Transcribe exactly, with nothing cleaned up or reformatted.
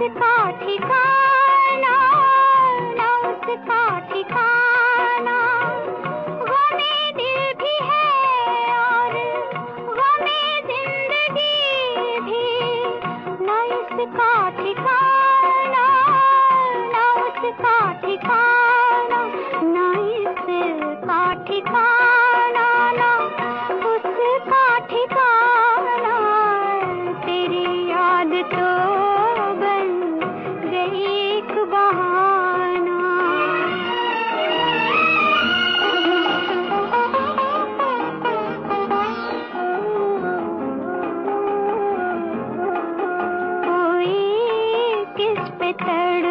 उसका ठिकाना, ना उसका ठिकाना। गमे दिल भी है और गमे जिंदगी भी, ना इसका ठिकाना, ना उसका ठिकाना, ना इसका ठिकाना, ना उसका ठिकाना। तेरी याद तो बन गई एक बहाना। कोई किस पे तड़